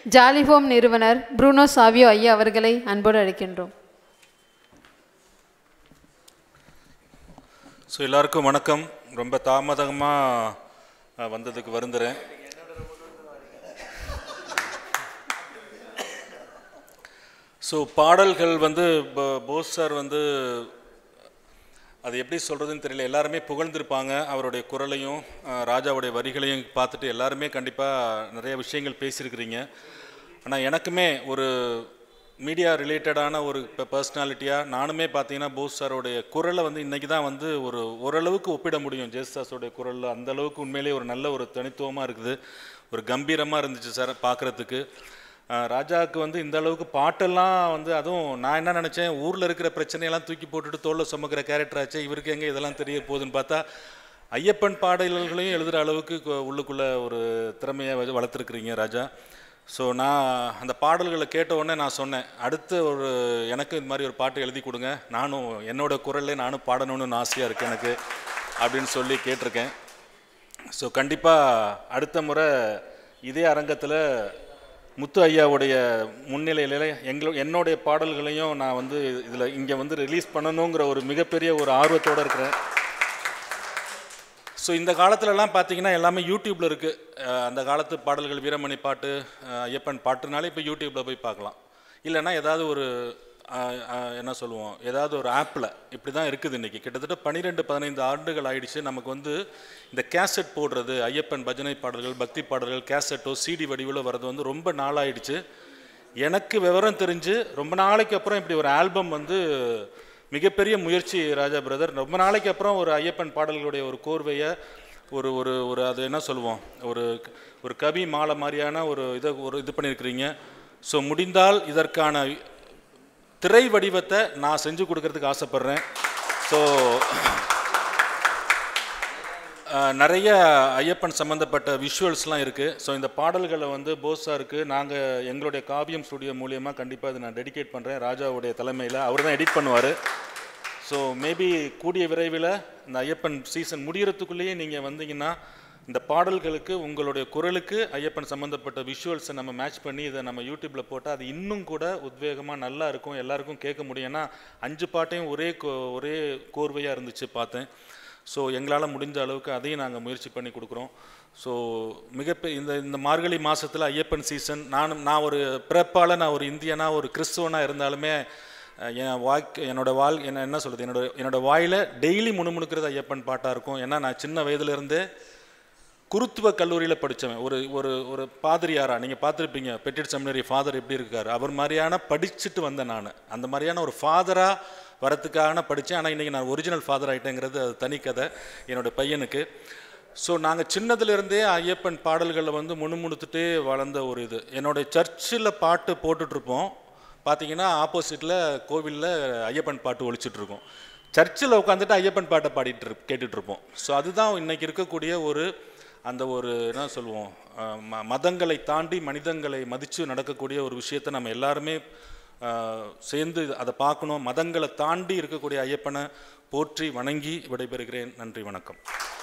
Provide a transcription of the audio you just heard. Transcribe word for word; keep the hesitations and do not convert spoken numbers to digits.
ஜாலிஹோம் நிறுவனர் Bruno Savio ஐயா அவர்களை அன்போடு அழைக்கின்றோம். ஸோ எல்லாருக்கும் வணக்கம். ரொம்ப தாமதமாக வந்ததுக்கு வருந்துறேன். ஸோ பாடல்கள் வந்து போஸ் சார் வந்து அது எப்படி சொல்கிறதுன்னு தெரியல, எல்லாருமே புகழ்ந்திருப்பாங்க. அவருடைய குரலையும் ராஜாவுடைய வரிகளையும் பார்த்துட்டு எல்லாருமே கண்டிப்பாக நிறைய விஷயங்கள் பேசியிருக்கிறீங்க. ஆனால் எனக்குமே ஒரு மீடியா ரிலேட்டடான ஒரு இப்போ பர்சனாலிட்டியாக நானுமே பார்த்தீங்கன்னா போஸ் சாரோடைய குரலை வந்து இன்றைக்கி தான் வந்து ஒரு ஓரளவுக்கு ஒப்பிட முடியும் ஜேசுதாஸோடைய குரலில். அந்தளவுக்கு உண்மையிலே ஒரு நல்ல ஒரு தனித்துவமாக இருக்குது, ஒரு கம்பீரமாக இருந்துச்சு சார் பார்க்குறதுக்கு. ராஜாவுக்கு வந்து இந்த அளவுக்கு பாட்டெல்லாம் வந்து, அதுவும் நான் என்ன நினச்சேன், ஊரில் இருக்கிற பிரச்சனையெல்லாம் தூக்கி போட்டுட்டு தோளில் சுமக்கிற கேரக்டர் ஆச்சு, இவருக்கு எங்கே இதெல்லாம் தெரிய போகுதுன்னு பார்த்தா ஐயப்பன் பாடல்களையும் எழுதுகிற அளவுக்கு உள்ளுக்குள்ளே ஒரு திறமையை வளர்த்துருக்குறீங்க ராஜா. ஸோ நான் அந்த பாடல்களை கேட்ட உடனே நான் சொன்னேன், அடுத்து ஒரு எனக்கு இது மாதிரி ஒரு பாட்டு எழுதி கொடுங்க, நானும் என்னோடய குரல்லே நானும் பாடணும்னு ஆசையாக இருக்குது எனக்கு அப்படின்னு சொல்லி கேட்டிருக்கேன். ஸோ கண்டிப்பாக அடுத்த முறை இதே அரங்கத்தில் முத்து ஐயாவுடைய முன்னிலையில் எங்களோ என்னுடைய பாடல்களையும் நான் வந்து இதில் இங்கே வந்து ரிலீஸ் பண்ணணுங்கிற ஒரு மிகப்பெரிய ஒரு ஆர்வத்தோடு இருக்கிறேன். ஸோ இந்த காலத்துலலாம் பார்த்தீங்கன்னா எல்லாமே யூடியூப்பில் இருக்குது. அந்த காலத்து பாடல்கள், வீரமணி பாட்டு, ஐயப்பன் பாட்டுனாலே இப்போ யூடியூப்பில் போய் பார்க்கலாம். இல்லைன்னா ஏதாவது ஒரு என்ன சொல்லுவோம், ஏதாவது ஒரு ஆப்பில் இப்படி தான் இருக்குது இன்றைக்கி. கிட்டத்தட்ட பன்னிரெண்டு பதினைந்து ஆண்டுகள் ஆகிடுச்சு. நமக்கு வந்து இந்த கேசட் போடுறது, ஐயப்பன் பஜனை பாடல்கள், பக்தி பாடல்கள் கேசட்டோ சிடி வடிவில் வர்றது வந்து ரொம்ப நாளாகிடுச்சு. எனக்கு விவரம் தெரிஞ்சு ரொம்ப நாளைக்கு அப்புறம் இப்படி ஒரு ஆல்பம் வந்து மிகப்பெரிய முயற்சி ராஜா பிரதர். ரொம்ப நாளைக்கு அப்புறம் ஒரு ஐயப்பன் பாடல்களுடைய ஒரு கோர்வையை ஒரு ஒரு ஒரு அது என்ன சொல்லுவோம், ஒரு ஒரு கவி மாலை மாதிரியான ஒரு இதை ஒரு இது பண்ணியிருக்கிறீங்க. ஸோ முடிந்தால் இதற்கான திரை வடிவத்தை நான் செஞ்சு கொடுக்கறதுக்கு ஆசைப்பட்றேன். ஸோ நிறைய ஐயப்பன் சம்மந்தப்பட்ட விஷுவல்ஸ்லாம் இருக்குது. ஸோ இந்த பாடல்களை வந்து போஸ் சாருக்கு நாங்கள் எங்களுடைய காவியம் ஸ்டுடியோ மூலியமாக கண்டிப்பாக அதை நான் டெடிகேட் பண்ணுறேன் ராஜாவுடைய தலைமையில். அவர் தான் எடிட் பண்ணுவார். ஸோ மேபி கூடிய விரைவில் இந்த ஐயப்பன் சீசன் முடிகிறதுக்குள்ளேயே நீங்கள் வந்தீங்கன்னா இந்த பாடல்களுக்கு உங்களுடைய குரலுக்கு ஐயப்பன் சம்மந்தப்பட்ட விஷுவல்ஸை நம்ம மேட்ச் பண்ணி இதை நம்ம யூடியூப்பில் போட்டால் அது இன்னும் கூட உத்வேகமாக நல்லா இருக்கும், எல்லாருக்கும் கேட்க முடியும். ஏன்னா அஞ்சு பாட்டையும் ஒரே ஒரே கோர்வையாக இருந்துச்சு பார்த்தேன். ஸோ எங்களால் முடிஞ்ச அளவுக்கு அதையும் நாங்கள் முயற்சி பண்ணி கொடுக்குறோம். ஸோ மிகப்பெரிய இந்த இந்த மார்கழி மாதத்தில் ஐயப்பன் சீசன், நானும் நான் ஒரு பிறப்பால் நான் ஒரு இந்தியனா ஒரு கிறிஸ்துவனாக இருந்தாலுமே என் வாய்க்கு என்னோடய வாழ் என்ன என்ன சொல்கிறது என்னோட என்னோடய வாயில் டெய்லி முணுமுணுக்கிறது ஐயப்பன் பாட்டாக இருக்கும். ஏன்னா நான் சின்ன வயதுலேருந்தே குருத்துவ கல்லூரியில் படித்தவன். ஒரு ஒரு ஒரு பாதிரியாரா நீங்கள் பார்த்துருப்பீங்க, பெட்டிட் செமினரி ஃபாதர் எப்படி இருக்கார், அவர் மாதிரியான படிச்சுட்டு வந்தேன் நான். அந்த மாதிரியான ஒரு ஃபாதராக வரத்துக்காக படித்தேன். ஆனால் இன்றைக்கி நான் ஒரிஜினல் ஃபாதர் ஆகிட்டேங்கிறது அது தனி கதை என்னோடய பையனுக்கு. ஸோ நாங்கள் சின்னதுலேருந்தே ஐயப்பன் பாடல்களில் வந்து முணுமுணுத்துட்டே வளர்ந்த ஒரு இது. என்னுடைய சர்ச்சில் பாட்டு போட்டுட்ருப்போம், பார்த்தீங்கன்னா ஆப்போசிட்டில் கோவிலில் ஐயப்பன் பாட்டு ஒழிச்சிட்ருக்கோம். சர்ச்சில் உட்காந்துட்டு ஐயப்பன் பாட்டை பாடிட்டு கேட்டுட்ருப்போம். ஸோ அதுதான் இன்றைக்கி இருக்கக்கூடிய ஒரு அந்த ஒரு என்ன சொல்லுவோம், ம மதங்களை தாண்டி மனிதங்களை மதித்து நடக்கக்கூடிய ஒரு விஷயத்தை நம்ம எல்லாருமே சேர்ந்து அதை பார்க்கணும். மதங்களை தாண்டி இருக்கக்கூடிய ஐயப்பனை போற்றி வணங்கி விடைபெறுகிறேன். நன்றி, வணக்கம்.